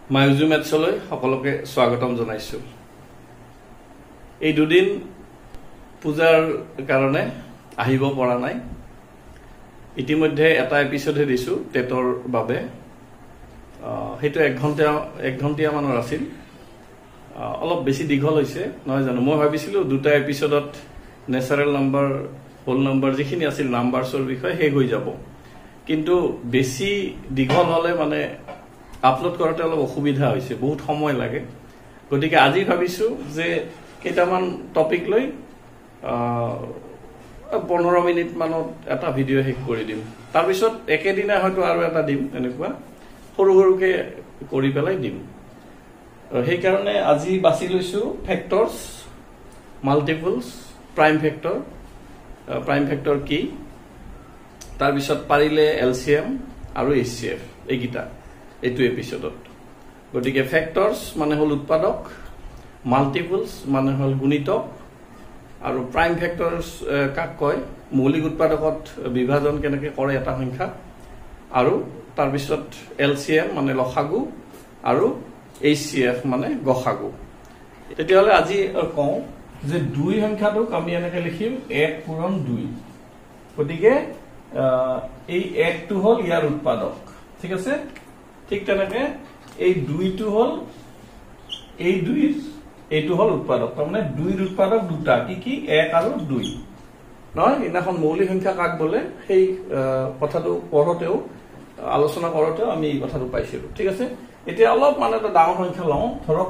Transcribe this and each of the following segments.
MyUjuMathsলৈ সকলোকে স্বাগতম জনাইছো। এই দুদিন পূজাৰ কাৰণে আহিব পৰা নাই। ইতিমধ্যে এটা এপিসোডে দিছো টেটৰ বাবে। হেতু 1 ঘণ্টা মানৰ আছিল। অলপ বেছি দীঘল হৈছে নহয় জানো। মই ভাবিছিলো দুটা এপিসোডত ন্যাচাৰাল নাম্বাৰ হোল নাম্বাৰ যিখিনি আছিল নাম্বাৰছৰ বিষয়ে শেষ হৈ যাব। কিন্তু বেছি দীঘল হলে মানে আপলোড কৰোঁতে অলপ অসুবিধা হৈছে, বহুত সময় লাগে। গতিকে আজি ভাবিছো যে কেইটামান টপিক লৈ 15 মিনিট মানত এটা ভিডিও শেষ কৰি দিম। তাৰ পিছত একেদিনা হয়তো আৰু এটা দিম, এনেকুৱা সৰু সৰুকে কৰি পেলাই দিম। সেই কাৰণে আজি বাছি লৈছো ফেক্টৰছ, মাল্টিপলছ, প্ৰাইম ফেক্টৰ কি, তাৰ পিছত পাৰিলে এলচিএম আৰু এইচচিএফ এইকেইটা এইটো এপিসোডত। গতিকে ফেক্টৰছ মানে হল উৎপাদক, মাল্টিপলছ মানে হল গুণিতক, আৰু প্ৰাইম ফেক্টৰছ কাক কয়, মৌলিক উৎপাদকত বিভাজন কেনেকৈ কৰে এটা সংখ্যা, আৰু তাৰ পিছত এলচিএম মানে লসাগু, আৰু এইচচিএফ মানে গসাগু। তেতিয়াহ'লে আজি কওঁ যে 2 সংখ্যাটোক আমি এনেকৈ লিখিম 1 পূৰণ 2। গতিকে এই 1টো হল ইয়াৰ উৎপাদক, ঠিক আছে। ঠিক তেনেকে এই 2টো হল এই 2 এইটো হল উৎপাদক। তাৰমানে 2ৰ উৎপাদক দুটা, কি 1 আৰু 2 নহয়। এইদিনাখন মৌলিক সংখ্যা কাক বোলে সেই কথাটো পঢ়োতেও আলোচনা কৰোতেও আমি এই কথাটো পাইছিলো, ঠিক আছে। এতিয়া অলপ মানে এটা ডাঙৰ সংখ্যা লওঁ, ধৰক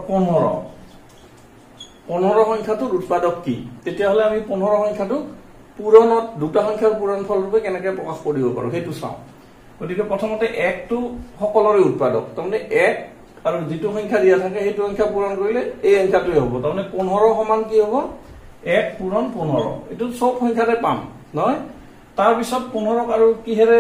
15 সংখ্যাটোৰ উৎপাদক কি। তেতিয়াহ'লে আমি 15 সংখ্যাটোক পূৰণত দুটা সংখ্যাৰ পূৰণফল ৰূপে কেনেকৈ প্ৰকাশ কৰিব পাৰো সেইটো চাওঁ। গতিকে প্ৰথমতে 1টো সকলোৰে উৎপাদক, তাৰমানে 1 আৰু যিটো সংখ্যা দিয়া থাকে সেইটো সংখ্যা পূৰণ কৰিলে এই সংখ্যাটোৱে হ'ব। তাৰমানে 15 সমান কি হ'ব, 1 পূৰণ 15। এইটো চব সংখ্যাতে পাম নহয়। তাৰপিছত 15ক আৰু কিহেৰে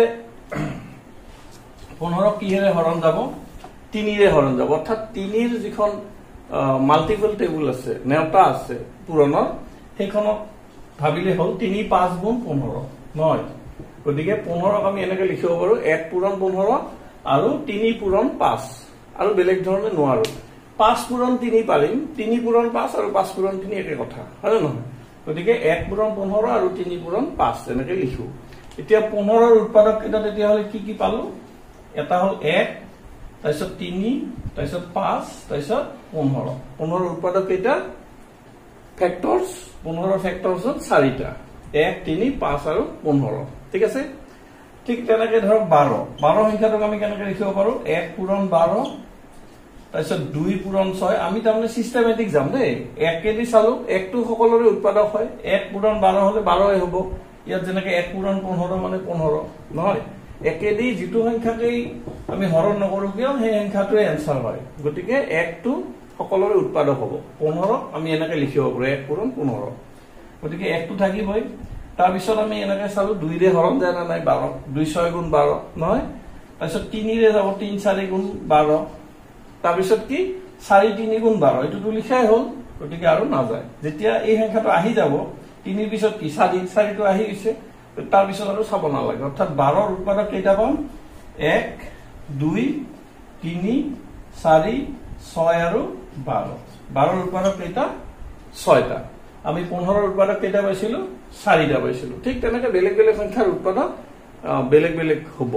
হৰণ যাব, 3ৰে হৰণ যাব। অৰ্থাৎ 3ৰ যিখন মাল্টিপল টেবুল আছে, নেওতা আছে পূৰণৰ, সেইখনক ভাবিলে হ'ল 3 5 গুণ 15 নহয়। গতিকে 15ক আমি এনেকে লিখিব পাৰো 1 পূৰণ 15 আৰু 3 পূৰণ 5, আৰু বেলেগ ধৰণে নোৱাৰো। 5 পূৰণ 3 পাৰিম, 3 পূৰণ 5 আৰু 5 পূৰণ 3 একে কথা, হয় নহয়। গতিকে 1 পূৰণ 15 আৰু 3 পূৰণ 5 এনেকে লিখো। এতিয়া 15ৰ উৎপাদক কেইটা তেতিয়াহ'লে কি পালো, এটা হল 1, তাৰপিছত 3, তাৰপিছত 5, তাৰপিছত 15। 15ৰ উৎপাদক কেইটা ফেক্টৰছ, 15 ফেক্টৰছত 4টা, 1 3 5 আৰু 15, ঠিক আছে। ঠিক তেনেকে ধৰক 12 সংখ্যাটোক আমি কেনেকে লিখিব পাৰো, 1 পূৰণ 12, তাৰপিছত 2 পূৰণ 6। আমি তাৰমানে চিষ্টেমেটিক যাম দেই। 1 কেদি চালো, 1টো সকলোৰে উৎপাদক হয়, 1 পূৰণ 12 হলে 12 হ'ব। ইয়াত যেনেকে 1 পূৰণ 15 মানে 15 নহয়। একেদি যিটো সংখ্যাকেই আমি হৰণ নকৰো কিয় সেই সংখ্যাটোৱে এনসাৰ হয়। গতিকে 1টো সকলোৰে উৎপাদক হ'ব। 15ক আমি এনেকে লিখিব পাৰো 1 পূৰণ 15। গতিকে 1টো থাকিবই। তাৰপিছত আমি এনেকে চালো 2ৰে হৰণ যায় না নাই 12, 2 6 গুণ 12 নহয়। তাৰপিছত 3ৰে যাব 3 4 গুণ 12, তাৰপিছত কি 4 3 গুণ 12, এইটোতো লিখাই হ'ল। গতিকে আৰু নাযায়। যেতিয়া এই সংখ্যাটো আহি যাব 3ৰ পিছত কি 4টো আহি গৈছে, তাৰপিছত আৰু চাব নালাগে। অৰ্থাৎ 12ৰ উৎপাদক কেইটা পাম, 1 2 3 4 6 আৰু 12। 12ৰ উৎপাদক কেইটা 6টা। আমি 15ৰ উৎপাদক কেইটা পাইছিলো, 4টা পাইছিলো। ঠিক তেনেকে বেলেগ বেলেগ সংখ্যাৰ উৎপাদক বেলেগ বেলেগ হ'ব।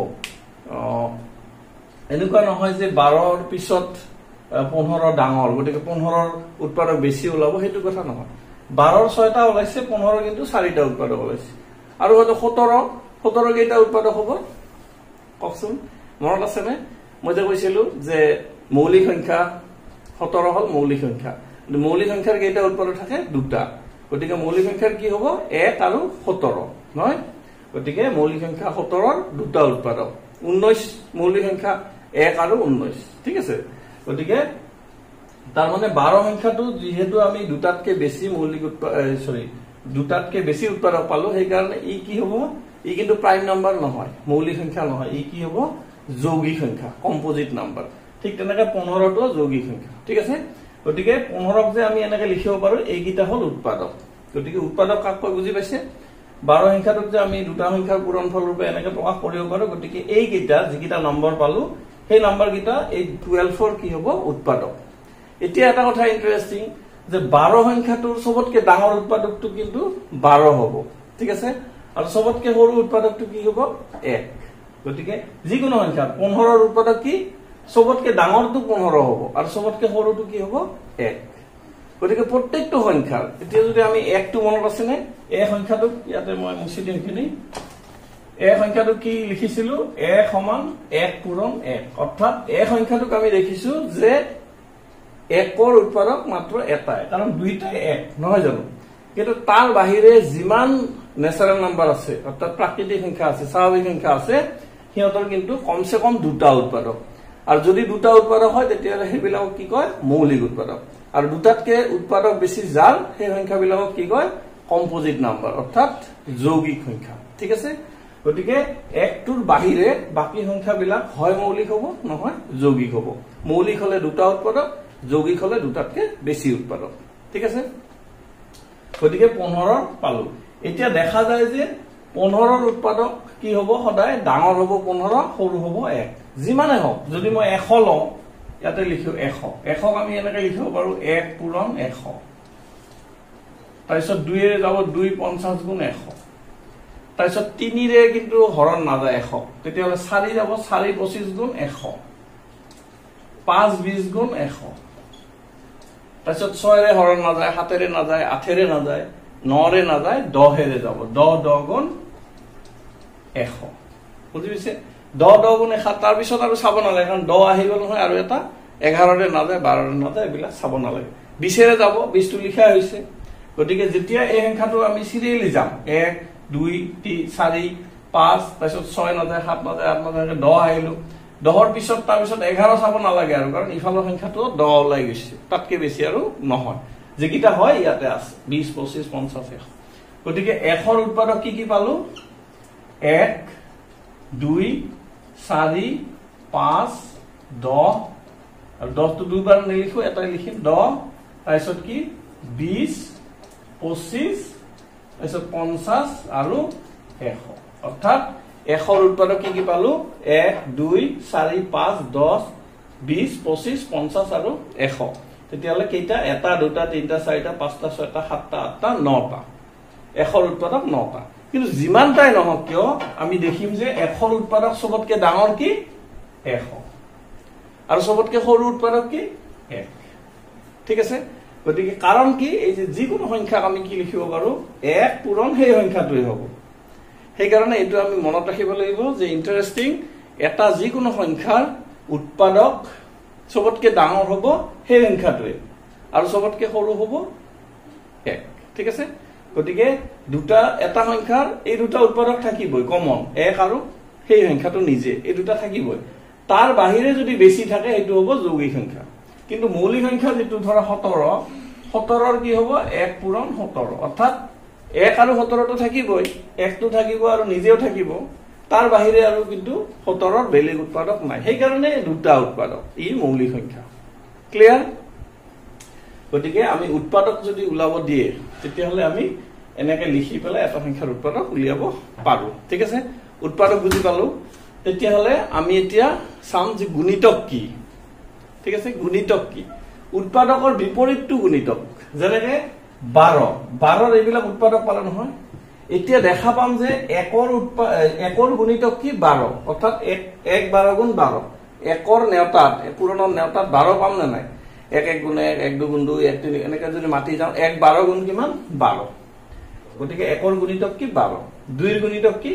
এনেকুৱা নহয় যে 12ৰ পিছত 15 ডাঙৰ, গতিকে 15ৰ উৎপাদক বেছি ওলাব, সেইটো কথা নহয়। 12ৰ 6টা ওলাইছে, 15ৰ কিন্তু 4টা উৎপাদক ওলাইছে। আৰু হয়তো 17 কেইটা উৎপাদক হ'ব কওকচোন, মনত আছেনে? মই যে কৈছিলো যে মৌলিক সংখ্যা 17 হল মৌলিক সংখ্যা। মৌলিক সংখ্যাৰ কেইটা উৎপাদক থাকে, দুটা। গতিকে মৌলিক সংখ্যাৰ কি হ'ব, 1 আৰু 17 নহয়। গতিকে মৌলিক সংখ্যা 17ৰ দুটা উৎপাদক। 19 মৌলিক সংখ্যা 1 আৰু 19, ঠিক আছে। গতিকে তাৰমানে 12 সংখ্যাটো যিহেতু আমি দুটাতকে বেছি দুটাতকে বেছি উৎপাদক পালো, সেইকাৰণে ই কি হ'ব, ই কিন্তু প্ৰাইম নাম্বাৰ নহয়, মৌলিক সংখ্যা নহয়। ই কি হ'ব, যৌগিক সংখ্যা, কম্পোজিট নাম্বাৰ। ঠিক তেনেকে 15টো যৌগিক সংখ্যা, ঠিক আছে। গতিকে 15ক যে আমি এনেকে লিখিব পাৰো, এইকেইটা হল উৎপাদক। গতিকে উৎপাদক কাক কয় বুজি পাইছে। 12 সংখ্যাটোক যে আমি দুটা সংখ্যাৰ পূৰণফল ৰূপে এনেকে প্ৰকাশ কৰিব পাৰো। গতিকে এইকেইটা যিকেইটা নম্বৰ পালো সেই নাম্বাৰ কিটা এই 12 কি হ'ব উৎপাদক এতিয়া এটা কথা ইন্টাৰেষ্টিং যে 12 সংখ্যাটোৰ সবতকে ডাঙৰ উৎপাদকটো কিন্তু 12 হ'ব ঠিক আছে আৰু সবতকে সৰু উৎপাদকটো কি হ'ব 1 গতিকে যিকোনো সংখ্যা 15 ৰ উৎপাদক কি সবতকে ডাঙৰটো 15 হ'ব আৰু সবতকে সৰুটো কি হ'ব 1 গতিকে প্ৰত্যেকটো সংখ্যা এতিয়া যদি আমি 1 টো মনত আছে নে এই সংখ্যাটো ইয়াতে মই মুছি দিম কিনি এই সংখ্যাটো কি লিখিছিলো a সমান 1 পূৰণ 1 অৰ্থাৎ এই সংখ্যাটোক আমি দেখিছো যে 1 ৰ উৎপাদক মাত্ৰ এটাই কাৰণ দুইটাই 1 নহয় জানো কিন্তু তাৰ বাহিৰে যিমান ন্যাচাৰাল নাম্বাৰ আছে অৰ্থাৎ প্ৰাকৃতিক সংখ্যা আছে স্বাভাৱিক সংখ্যা আছে হিয়তৰ কিন্তু কমসে কম দুটা উৎপাদক আৰু যদি দুটা উৎপাদক হয় তেতিয়া হেবিলাকক কি কয় মৌলিক উৎপাদক আৰু দুটাতকে উৎপাদক বেছি যাৰ সেই সংখ্যাবিলাকক কি কয় কম্পোজিট নাম্বাৰ অৰ্থাৎ যৌগিক সংখ্যা ঠিক আছে গতিকে 1 টোৰ বাহিৰে বাকি সংখ্যাবিলাক হয় মৌলিক হ'ব নহয় যৌগিক হ'ব মৌলিক হলে দুটা উৎপাদক যৌগিক হলে দুটাতকে বেছি উৎপাদক ঠিক আছে গতিকে 15 পালো এতিয়া দেখা যায় যে 15 ৰ উৎপাদক কি হ'ব সদায় ডাঙৰ হ'ব 15 সৰু হ'ব 1 যিমানে হওক যদি মই 100 লওঁ ইয়াতে লিখো 100 আমি এনেকৈ লিখিব পাৰো 1 পূৰণ 100 তাৰপিছত 2 ৰে যাব 2 50 গুণ 100 তাৰপিছত 3 ৰে কিন্তু হৰণ নাযায় 100 তেতিয়াহলে 4 যাব 4 25 গুণ 100 5 20 গুণ 100 তাৰপিছত 6 ৰে হৰণ নাযায় 7 ৰে নাযায় 8 ৰে নাযায় 9 ৰে নাযায় 10 ৰে যাব 10 গুণ 100 বুজি পাইছে 10 গুণ 100 তাৰ পিছত আৰু চাব নালাগে কাৰণ 10 আহি গল নহয় আৰু এটা 11 ৰে নাযায় 12 ৰে নাযায় এবিলা চাব নালাগে 20 ৰে যাব 20 টো লিখা হৈছে গতিকে যেতিয়া এই সংখ্যাটো আমি সিৰিয়ালি যাম 1 2 3 4 5 তাৰপিছত 6 নাযায় 7 নাযায় 8 নাযায় 10 আহিলো 10 ৰ পিছত তাৰ পিছত 11 চাব নালাগে আৰু কাৰণ ইফালৰ সংখ্যাটো 10 ওলাই গৈছে তাতকে বেছি আৰু নহয় যে কিটা হয় ইয়াতে আছে 20 25 50 100 গতিকে 1 ৰ উৎপাদক কি পালো 1 2 4 5 10 আৰু 10 টো দুইবাৰ নিলিখো এটাই লিখিম 10 তাৰপিছত কি 20 25 তাৰপিছত 50 আৰু 100 অৰ্থাৎ 1 ৰ উৎপাদক কি পালো 1 2 4 5 10 20 25 50 আৰু 100 তেতিয়ালে কেইটা এটা দুটা তিনটা চাৰিটা পাঁচটা ছয়টা সাতটা আঠটা নটা 1 ৰ উৎপাদক 9টা কিন্তু যিমানটাই নহওক কিয় আমি দেখিম যে 1 ৰ উৎপাদক সবতকে ডাঙৰ কি 100 আৰু সবতকে সৰু উৎপাদক কি 1 ঠিক আছে গতিকে কাৰণ কি এই যে যিকোনো সংখ্যা আমি কি লিখিব পাৰো 1 পূৰণ সেই সংখ্যাটোই হ'ব সেই কাৰণে এটো আমি মনত ৰাখিব লাগিব যে ইন্টাৰেষ্টিং এটা যিকোনো সংখ্যাৰ উৎপাদক সবতকে ডাঙৰ হ'ব সেই সংখ্যাটোই আৰু সবতকে সৰু হ'ব 1 ঠিক আছে গতিকে দুটা এটা সংখ্যাৰ এই দুটা উৎপাদক থাকিবই কমন 1 আৰু সেই সংখ্যাটো নিজে এই দুটা থাকিবই তাৰ বাহিৰে যদি বেছি থাকে এটো হ'ব যৌগিক সংখ্যা কিন্তু মৌলিক সংখ্যা যেটো ধৰা 17 ৰ কি হ'ব 1 পূৰণ 17 অৰ্থাৎ 1 আৰু 17 টো থাকিবই 1 টো থাকিব আৰু নিজেও থাকিব তাৰ বাহিৰে আৰু কিন্তু 17 ৰ বেলেগ উৎপাদক নাই সেই কাৰণে দুটা উৎপাদক ই মৌলিক সংখ্যা ক্লিয়াৰ গতিকে আমি উৎপাদক যদি উলাব দিয়ে তেতিয়াহলে আমি এনেকৈ লিখি পেলাই এটা সংখ্যাৰ উৎপাদক উলিয়াব পাৰো ঠিক আছে উৎপাদক বুজি পালো তেতিয়াহলে আমি এতিয়া চাম যে গুণিতক কি ঠিক আছে গুণিতক কি উৎপাদকৰ বিপৰীতটো গুণিতক যেনেকে 12 ৰ এইবিলাক উৎপাদক পালে নহয় এতিয়া দেখা পাম যে 1 ৰ গুণিতক কি 12 অৰ্থাৎ 1 12 গুণ 12 1 ৰ নেওতাত পুৰণৰ নেওতাত 12 পাম না নাই 1 1 গুণ 1 1 2 গুণ 2 1 3 এনেকৈ যদি মাতি যাও 1 12 গুণ কিমান 12 গতিকে 1 ৰ গুণিতক কি 12 2 ৰ গুণিতক কি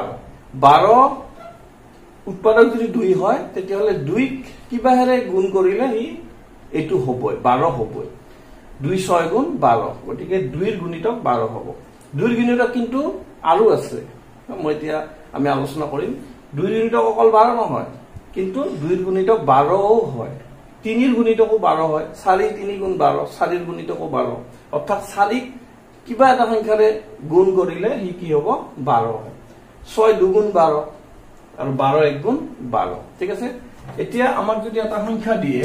12 উৎপাদক যদি 2 হয় তেতিয়াহলে 2 কিবাহেৰে গুণ কৰিলে ই এটো হ'বই 12 হ'বই 2 6 গুণ 12 গতিকে 2 ৰ গুণিতক 12 হ'ব 2 ৰ গুণিতক কিন্তু আৰু আছে মই এতিয়া আমি আলোচনা কৰিম 2 ৰ গুণিতক অকল 12 নহয় কিন্তু 2 ৰ গুণিতক 12ও হয় 3 ৰ গুণিতকও 12 হয় 4 3 গুণ 12 4 ৰ গুণিতকও 12 অৰ্থাৎ 4 কিবা এটা সংখ্যাৰে গুণ কৰিলে হি কি হ'ব 12 হয় 6 2 গুণ 12 আৰু 12 1 গুণ 12 ঠিক আছে এতিয়া আমাক যদি এটা সংখ্যা দিয়ে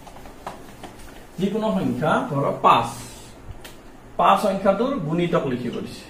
যিকোনো সংখ্যা ধৰা 5 সংখ্যাটোৰ গুণিতক লিখিব দিছে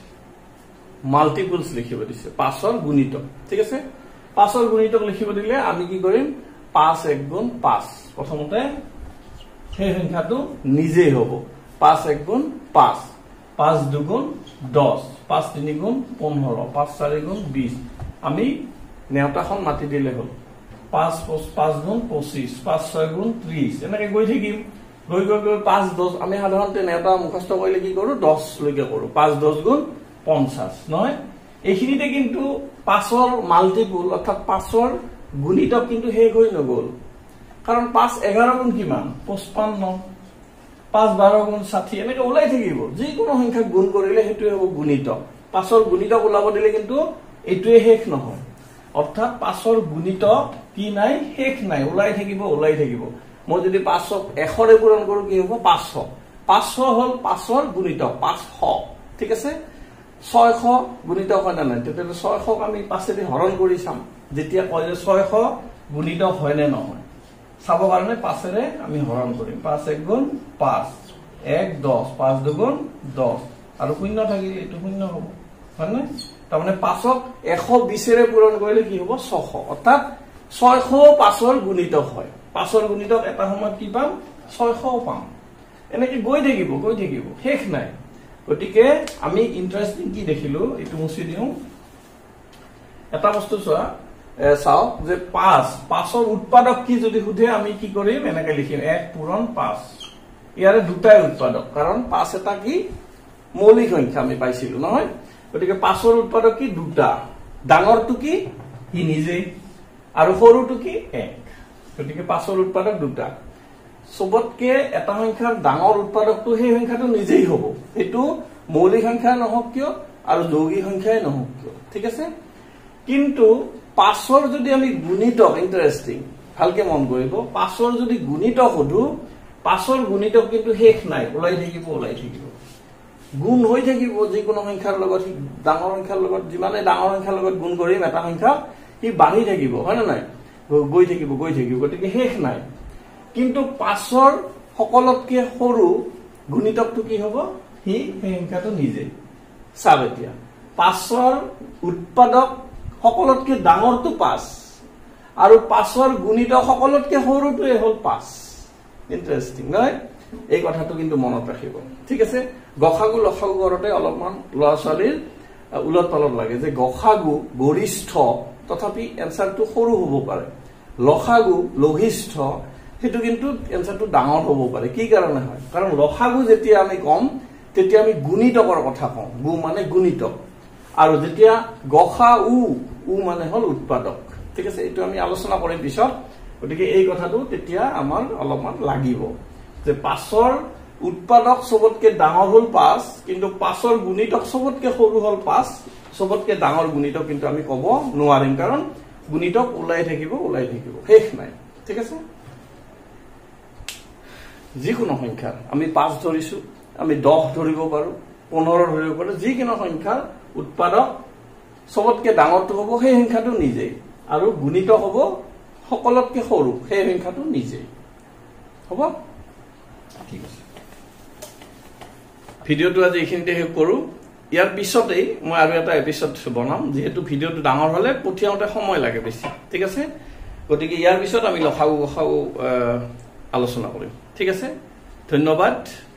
মাল্টিপলস লিখিব দিছে 5 ৰ গুণিতক ঠিক আছে 5 ৰ গুণিতক লিখিব দিলে আমি কি কৰিম 5 1 গুণ 5 প্ৰথমতে সেই সংখ্যাটো নিজেই হ'ব 5 1 গুণ 5 5 2 গুণ 10 5 3 গুণ 15 5 4 গুণ 20 আমি নেওতাখন মাতি দিলে হ'ল 5 5 গুণ 25 5 6 গুণ 30 এনেকৈ গৈ থাকিম গৈ গৈ গৈ 5 10 আমি সাধাৰণতে নেওতা মুখস্থ কৰিলে কি কৰো 10 লৈকে কৰো 5 10 গুণ 50 নহয় এইখিনিতে কিন্তু 5ৰ মাল্টিপল অৰ্থাৎ 5ৰ গুণিতক কিন্তু শেষ হৈ নগল কাৰণ 5 11 গুণ কিমান 55 5 12 গুণ 60 এনেকৈ ওলাই থাকিব যিকোনো সংখ্যা গুণ কৰিলে হেতুৱে হ'ব গুণিতক 5ৰ গুণিতক ওলাব দিলে কিন্তু এইটোৱে শেষ নহয় অৰ্থাৎ 5ৰ গুণিতক কি নাই শেষ নাই ওলাই থাকিব মই যদি 5ক 1 ৰে পূৰণ কৰো কি হ'ব 500 500 হল 5ৰ গুণিতক 500 ঠিক আছে 600 গুণিতক হয় না নাই তেতিয়ালে 600ক আমি 5 ৰে হৰণ কৰি চাম যেতিয়া কয় যে 600 গুণিতক হয় নে নহয় চাব কাৰণে 5 ৰে আমি হৰণ কৰিম 5 1 গুণ 5 1 10 5 2 গুণ 10 আৰু শূন্য থাকিলে এটো শূন্য হ'ব হয় না তাৰমানে 5ক 120 ৰে পূৰণ কৰিলে কি হ'ব 600 অৰ্থাৎ 600 5ৰ গুণিতক হয় 5ৰ গুণিতক এটা সময়ত কি পাম 600 পাম এনেকৈ গৈ থাকিব শেষ নাই গতিকে আমি ইন্টারেস্টিং কি দেখিলো এটো মুছি দিও এটা বস্তু চাও যে 5ৰ উৎপাদক কি যদি সুধে আমি কি কৰিম এনেকৈ লিখিম 1 পূৰণ 5 ইয়াৰে দুটাই উৎপাদক কাৰণ 5 এটা কি মৌলিক সংখ্যা আমি পাইছিলো নহয় গতিকে 5ৰ উৎপাদক কি দুটা ডাঙৰটো কি ই নিজেই আৰু সৰুটো কি 1 গতিকে 5ৰ উৎপাদক দুটা সবতকে এটা সংখ্যাৰ ডাঙৰ উৎপাদকটো সেই সংখ্যাটো নিজেই হ'ব এটো মৌলিক সংখ্যা নহওক কিয় আৰু যৌগিক সংখ্যাই নহওক কিয় ঠিক আছে কিন্তু 5ৰ যদি আমি গুণিতক ইন্টারেস্টিং ভালকে মন কৰিব 5ৰ যদি গুণিতক হদু 5ৰ গুণিতক কিন্তু শেষ নাই ওলাই থাকিব গুণ হৈ থাকিব যিকোনো সংখ্যাৰ লগত ডাঙৰ সংখ্যাৰ লগত যিমানে ডাঙৰ সংখ্যাৰ লগত গুণ কৰিম এটা সংখ্যা ই বাঢ়ি থাকিব হয় না নাই গৈ থাকিব গতিকে শেষ নাই কিন্তু 5ৰ সকলোতকে সৰু গুণিতকটো কি হ'ব হি সেই সংখ্যাটো নিজে চাব এতিয়া 5ৰ উৎপাদক সকলোতকে ডাঙৰটো 5 আৰু 5ৰ গুণিতক সকলোতকে সৰুটোৱে হ'ল 5 ইন্টারেস্টিং নহয় এই কথাটো কিন্তু মনত ৰাখিব ঠিক আছে গখাগু লখাগু কৰতে অলপমান লছালিৰ উলট পালট লাগে যে গখাগু গৰিষ্ঠ তথাপি এনসারটো সৰু হ'ব পাৰে লখাগু লঘিষ্ঠ হেতু কিন্তু এনসারটো ডাঙৰ হ'ব পাৰে কি কাৰণে হয় কাৰণ লখাগু যেতিয়া আমি কম তেতিয়া আমি গুণিতকৰ কথা কম গু মানে গুণিতক আৰু যেতিয়া গখা উ মানে হল উৎপাদক ঠিক আছে এটো আমি আলোচনা কৰিম পিছত গতিকে এই কথাটো তেতিয়া আমাৰ অলপমান লাগিব যে 5ৰ উৎপাদক সবতকে ডাঙৰ হল 5 কিন্তু 5ৰ গুণিতক সবতকে সৰু হল 5 সবতকে ডাঙৰ গুণিতক কিন্তু আমি কব নোৱাৰিম কাৰণ গুণিতক ওলাই থাকিব শেষ নাই ঠিক আছে যিকোনো সংখ্যা আমি 5 ধৰিছো আমি 10 ধৰিব পাৰো 15 ধৰিব পাৰো যিকোনো সংখ্যাৰ উৎপাদক সবতকে ডাঙৰটো হ'ব সেই সংখ্যাটো নিজেই আৰু গুণিত হ'ব সকলোতকে সৰু সেই সংখ্যাটো নিজেই হ'ব ঠিক আছে ভিডিওটো আজি এইখিনিতে শেষ কৰো ইয়াৰ পিছতেই মই আৰু এটা এপিসোড বনাম যেহেতু ভিডিওটো ডাঙৰ হলে পঠিয়াওতে সময় লাগে বেছি ঠিক আছে গতিকে ইয়াৰ পিছত আমি লখাগু আলোচনা কৰিম ঠিক আছে ধন্যবাদ